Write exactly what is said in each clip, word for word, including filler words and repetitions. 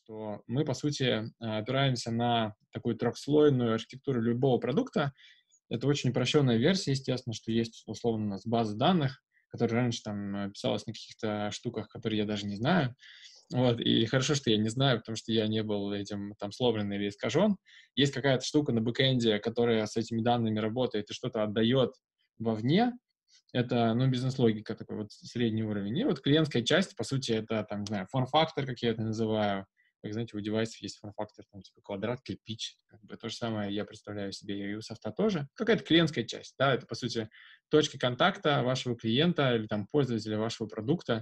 что мы, по сути, опираемся на такую трехслойную архитектуру любого продукта. Это очень упрощенная версия, естественно, что есть, условно, у нас база данных, которая раньше там писалась на каких-то штуках, которые я даже не знаю. Вот, и хорошо, что я не знаю, потому что я не был этим там сломлен или искажен. Есть какая-то штука на бэкэнде, которая с этими данными работает и что-то отдает вовне. Это, ну, бизнес-логика, такой вот средний уровень. И вот клиентская часть, по сути, это, там, не знаю, форм-фактор, как я это называю. Как, знаете, у девайсов есть форм-фактор, там, типа квадрат, кирпич. Как бы то же самое я представляю себе и у софта тоже. Какая-то клиентская часть, да, это, по сути, точка контакта вашего клиента или, там, пользователя вашего продукта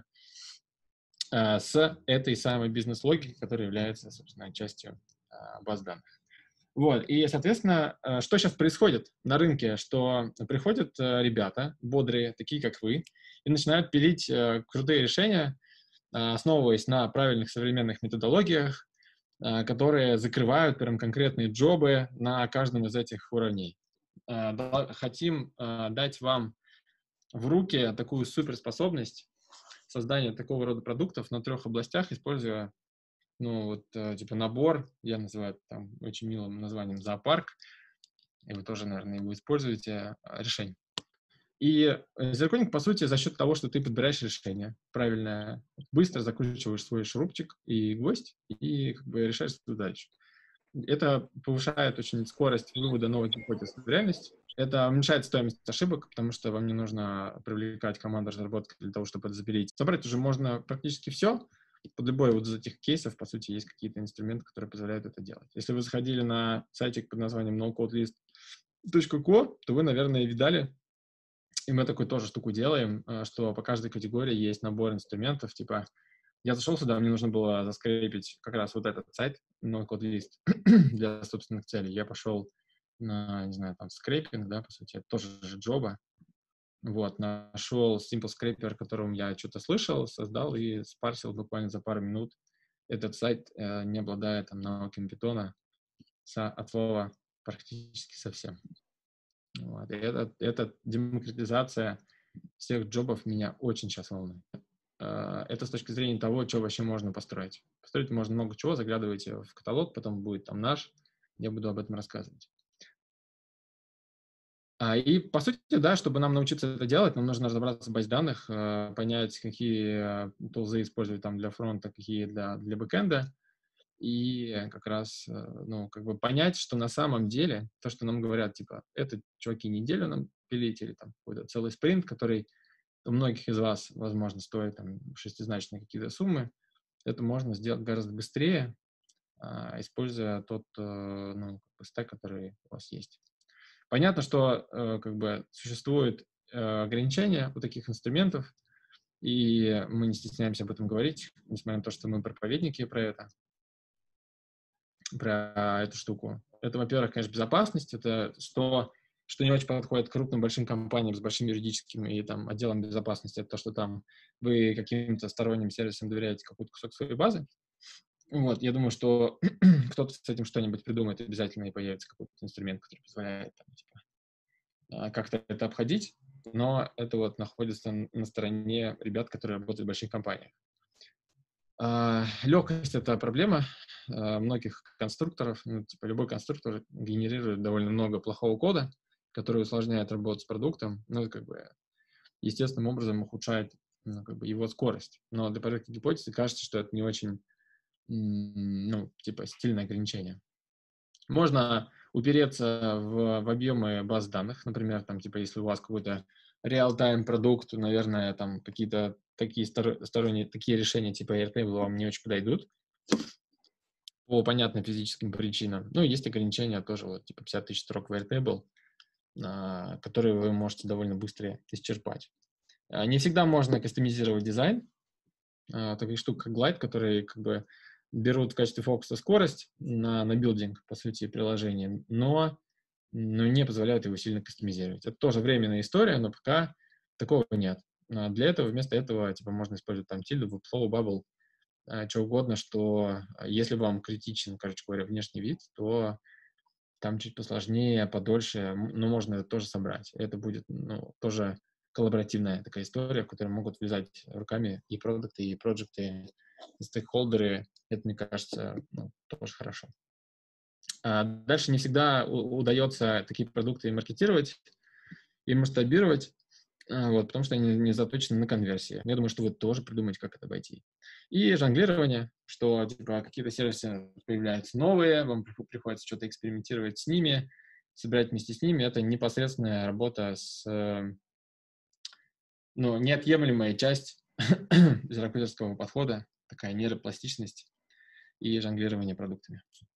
э, с этой самой бизнес-логикой, которая является, собственно, частью э, баз данных. Вот, и, соответственно, что сейчас происходит на рынке, что приходят ребята бодрые, такие как вы, и начинают пилить крутые решения, основываясь на правильных современных методологиях, которые закрывают прям конкретные джобы на каждом из этих уровней. Хотим дать вам в руки такую суперспособность создания такого рода продуктов на трех областях, используя ну, вот, э, типа, набор, я называю это там очень милым названием зоопарк, и вы тоже, наверное, его используете, э, решений. И зеркальник, по сути, за счет того, что ты подбираешь решение правильное, быстро закручиваешь свой шурупчик и гвоздь, и как бы решаешь свою задачу. Это повышает очень скорость вывода новых гипотез в реальность. Это уменьшает стоимость ошибок, потому что вам не нужно привлекать команду разработки для того, чтобы это запилить. Собрать уже можно практически все. Под любой вот из этих кейсов, по сути, есть какие-то инструменты, которые позволяют это делать. Если вы заходили на сайтик под названием ноу-код-лист точка ко, то вы, наверное, видали, и мы такую тоже штуку делаем, что по каждой категории есть набор инструментов, типа я зашел сюда, мне нужно было заскрепить как раз вот этот сайт, ноу-код-лист для собственных целей. Я пошел на, не знаю, там, скрепинг, да, по сути, это тоже же джоба. Вот, нашел Simple Scraper, о котором я что-то слышал, создал и спарсил буквально за пару минут. Этот сайт, э, не обладая там навыками питона со, от слова практически совсем. Вот. И это, это демократизация всех джобов меня очень сейчас волнует. Э, это с точки зрения того, что вообще можно построить. Построить можно много чего, заглядывайте в каталог, потом будет там наш, я буду об этом рассказывать. А, и, по сути, да, чтобы нам научиться это делать, нам нужно разобраться в базе данных, э, понять, какие тулзы использовать там для фронта, какие для, для бэкэнда, и как раз, э, ну, как бы понять, что на самом деле то, что нам говорят, типа, это, чуваки, неделю нам пилить, или там какой-то целый спринт, который у многих из вас, возможно, стоит там шестизначные какие-то суммы, это можно сделать гораздо быстрее, э, используя тот, э, ну, стек, который у вас есть. Понятно, что э, как бы существует э, ограничения у таких инструментов, и мы не стесняемся об этом говорить, несмотря на то, что мы проповедники про это, про эту штуку. Это, во-первых, конечно, безопасность, это что, что не очень подходит к крупным большим компаниям с большим юридическим и там отделом безопасности, это то, что там вы каким-то сторонним сервисам доверяете какой-то кусок своей базы. Вот, я думаю, что кто-то с этим что-нибудь придумает, обязательно и появится какой-то инструмент, который позволяет там, типа, как-то это обходить, но это вот находится на стороне ребят, которые работают в больших компаниях. Легкость — это проблема многих конструкторов. Ну, типа, любой конструктор генерирует довольно много плохого кода, который усложняет работу с продуктом, ну, как бы, естественным образом ухудшает, ну, как бы, его скорость. Но для проекта гипотезы кажется, что это не очень, ну, типа, стильное ограничение. Можно упереться в, в объемы баз данных, например, там, типа, если у вас какой-то real-time продукт, наверное, там какие-то такие сторонние, такие решения типа Airtable вам не очень подойдут по понятным физическим причинам. Ну, есть ограничения тоже, вот, типа пятьдесят тысяч строк в Airtable, а, которые вы можете довольно быстро исчерпать. А, не всегда можно кастомизировать дизайн. А, такие штуки, как Glide, которые как бы берут в качестве фокуса скорость на, на билдинг, по сути, приложения, но, но не позволяют его сильно кастомизировать. Это тоже временная история, но пока такого нет. А для этого, вместо этого, типа, можно использовать там Tilda, Webflow, Bubble, а, что угодно, что если вам критичен, короче говоря, внешний вид, то там чуть посложнее, подольше, но можно это тоже собрать. Это будет, ну, тоже коллаборативная такая история, в которой могут влезать руками и продукты, и проекты стейкхолдеры, это, мне кажется, ну, тоже хорошо. А дальше не всегда удается такие продукты маркетировать и масштабировать, вот, потому что они не заточены на конверсии. Я думаю, что вы тоже придумаете, как это обойти. И жонглирование, что типа какие-то сервисы появляются новые, вам приходится что-то экспериментировать с ними, собирать вместе с ними. Это непосредственная работа с, ну, неотъемлемая часть зерокрузерского подхода, такая нейропластичность и жонглирование продуктами.